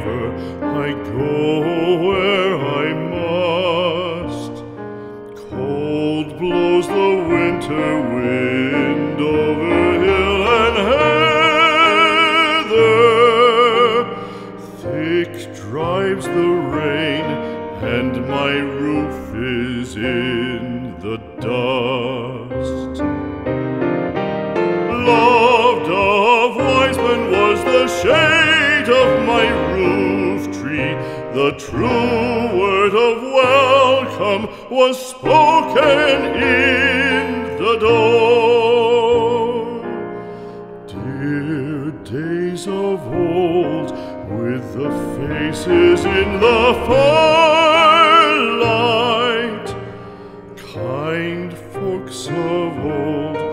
anchor, I go where I must. Cold blows the winter wind over hill and heather. Thick drives the rain, and my roof is in the dust. Loved of wise men was the shade of my roof tree. The true word of welcome was spoken in the door. Dear days of old, with the faces in the firelight, kind folks of old,